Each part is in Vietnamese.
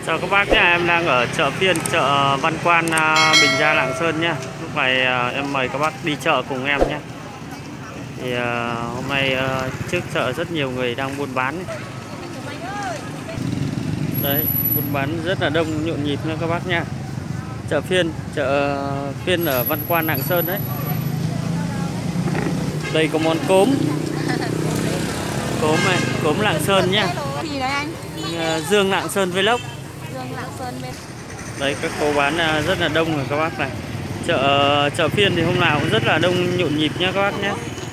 Chào các bác nhé, em đang ở chợ phiên, chợ Văn Quan, Bình Gia, Lạng Sơn nhé. Lúc này em mời các bác đi chợ cùng em nhé. Thì hôm nay trước chợ rất nhiều người đang buôn bán. Đấy, buôn bán rất là đông, nhộn nhịp nha các bác nha. Chợ phiên ở Văn Quan, Lạng Sơn đấy. Đây có món cốm. Cốm này, cốm Lạng Sơn nhá. Gì đấy anh? Dương Lạng Sơn Vlog. Dương Lạng Sơn bên. Đấy, các cô bán rất là đông rồi các bác này. Chợ phiên thì hôm nào cũng rất là đông, nhộn nhịp nhá các bác nhé.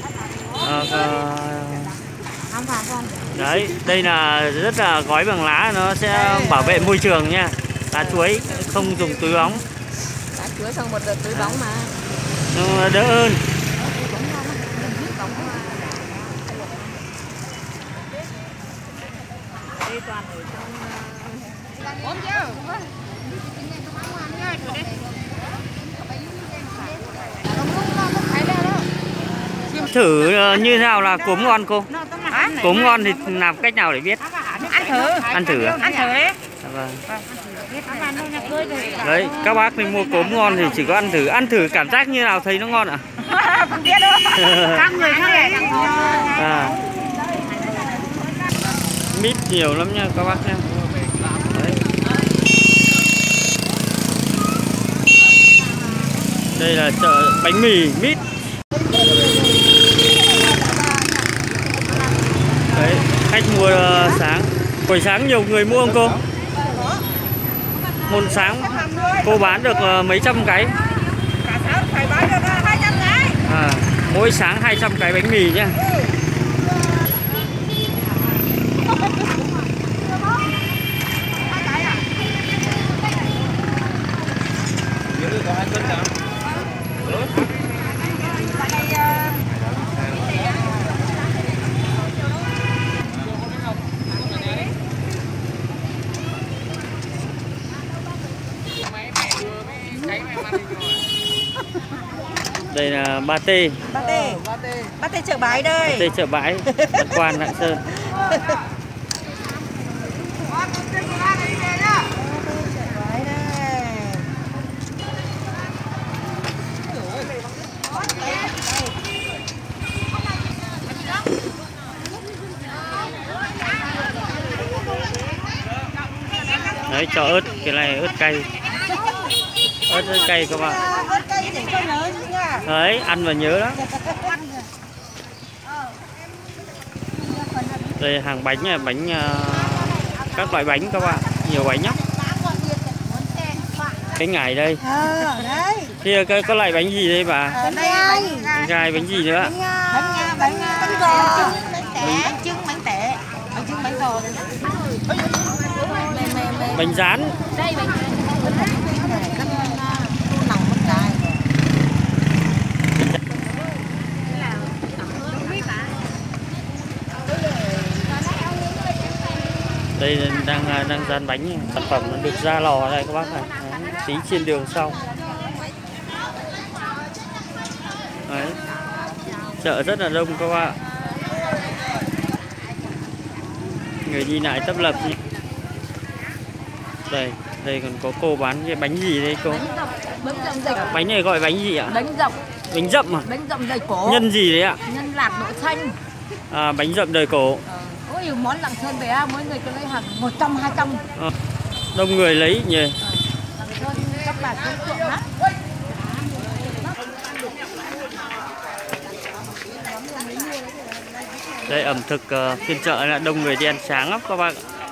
Đấy, đây là rất là gói bằng lá, nó sẽ bảo vệ môi trường nha. Lá chuối không dùng túi bóng. Lá chuối xong một đợt túi bóng mà. Nó đỡ hơn. Đây toàn ở trong Thử như thế nào là cốm ngon cô? Cốm ngon thì làm cách nào để biết? ăn thử. Ăn thử à? Ăn thử đấy. Vâng. Đấy, các bác đi mua cốm ngon thì chỉ có ăn thử cảm giác như nào, thấy nó ngon ạ? Không biết đâu. Các người khác này mít nhiều lắm nha các bác nha. Đấy. Đây là chợ bánh mì mít. Đấy, khách mua sáng. Buổi sáng nhiều người mua không cô? Một sáng cô bán được mấy trăm cái. Mỗi sáng 200 cái bánh mì nhá. Đây là Pate. Pate chợ bãi đây. Pate chợ bãi, Văn Quan, Lạng Sơn. Đấy, cho ớt, cái này ớt cay. Ớt cay các bạn. Đấy, ăn và nhớ đó. Đây hàng bánh này, bánh các loại bánh các bạn, nhiều bánh nhá. Cái ngải đây. Kia có loại bánh gì đây bà? Bánh gai, bánh gì nữa? Bánh giò, bánh trứng, bánh tẻ, bánh trứng, bánh giò. Bánh rán. Đây bánh đây đang rán bánh, sản phẩm nó được ra lò đây các bác này. Đấy, tí trên đường sau. Đấy, chợ rất là đông các bạn, người đi lại tấp lập. Đây còn có cô bán cái bánh gì đây cô? Bánh này gọi bánh gì ạ? Bánh dậm. Bánh dậm à? Bánh dậm đời cổ. Nhân gì đấy ạ? Nhân lạc đậu xanh. Bánh dậm đời cổ. Có nhiều món Lạng Sơn về mỗi người cho lấy hàng 100 200. Đông người lấy nhỉ. Lạng Sơn các bạn cũng chuộng lắm. Đây ẩm thực phiên chợ là đông người đi ăn sáng lắm các bạn.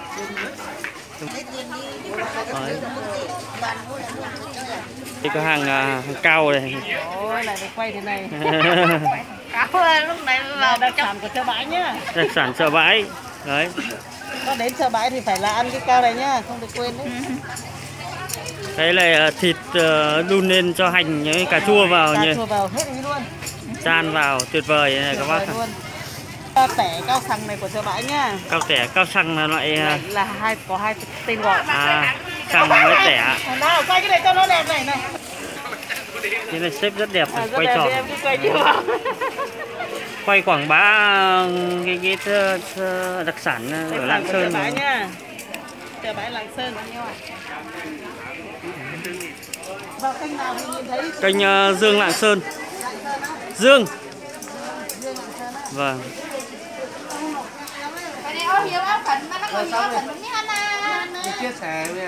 Đây có hàng cao này. Ôi lại quay thế này. Cáo lúc này vào đặc sản của chợ bãi nhá. Đặc sản chợ bãi. Đấy. Có đến chợ bãi thì phải là ăn cái cao này nhá, không được quên đấy. Cái này thịt đun lên cho hành với cà chua vào nhỉ. Cà chua vào hết luôn. Chan vào tuyệt vời này các bác. Tẻ cao xăng này của chợ bãi nhá. Cao xăng là loại là có hai tên gọi. Xăng với tẻ. Nào quay cái này cho nó đẹp này này. Cái này xếp rất đẹp, Rất quay đẹp, tròn. em cứ quay nhiều vào. Quay quảng bá cái đặc sản ở Lạng Sơn này. chợ bãi Lạng Sơn. Vào kênh nào thì nhìn thấy Kênh Dương Lạng Sơn. Dương. Vâng. Chia sẻ với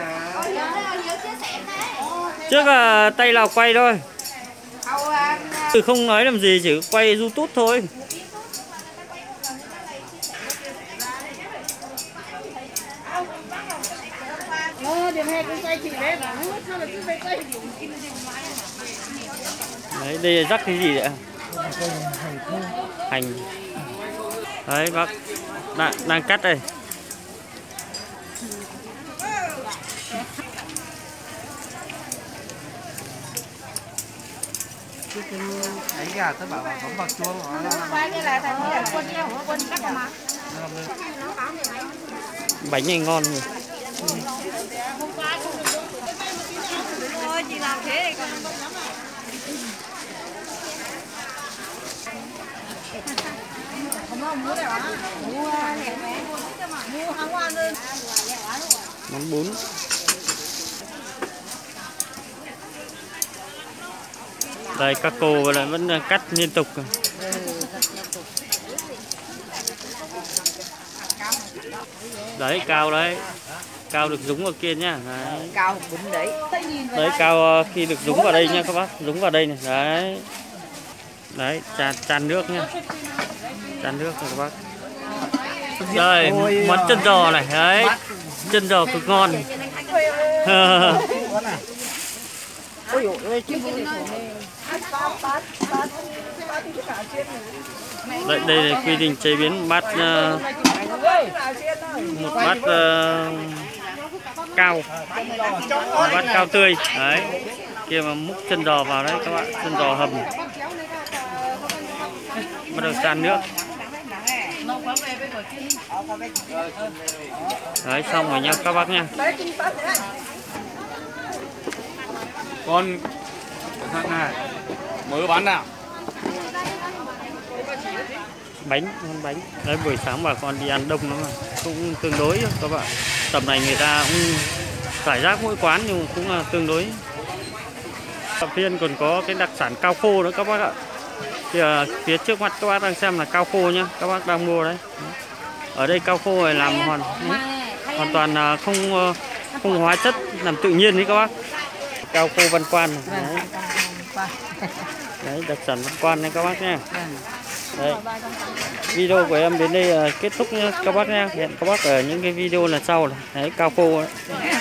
Trước tay nào quay thôi. Từ không nói làm gì, chỉ quay YouTube thôi. điểm hè cũng quay chị đấy, sao là cứ quay Đấy, đây là rắc cái gì vậy? Hành. Đấy bác đang cắt đây. Đấy gà tớ bảo là bấm vào chuông Bánh này ngon rồi. Thôi chị làm thế thì còn mua này hả? Mua hàng hoa lên. Món bún. Đây các cô lại vẫn cắt liên tục. Đấy cao đấy. Cao được dúng vào kia nhá. Đấy. Cao bún đấy. Đấy cao khi được dúng vào đây nha các bác, dúng vào đây này. Đấy. Đấy, chan nước nhá. Chan nước này các bác. Đây, món chân giò này, đấy. Chân giò cực ngon. Đây là quy trình chế biến một bát cao, một bát cao tươi. Đấy, kia mà múc chân giò vào đấy các bạn, chân giò hầm. Bắt đầu chan nước. Đấy, xong rồi nha các bác nha. con này mới bán nào Bánh đấy, buổi sáng bà con đi ăn đông lắm mà cũng tương đối các bạn. Tầm này người ta cũng giải rác mỗi quán nhưng cũng là tương đối. Cà Phiên còn có cái đặc sản cao khô nữa các bác ạ. Thì phía trước mặt các bác đang xem là cao khô nhá, các bác đang mua đấy. Ở đây cao khô này làm hoàn toàn không hóa chất, làm tự nhiên đấy các bác. Cao khô Văn Quan này. Đấy. Đấy, đặc sản Văn Quan này các bác nha. Đấy. Video của em đến đây kết thúc nha các bác nha. Hẹn các bác ở những cái video lần sau này. Đấy, cao khô đấy.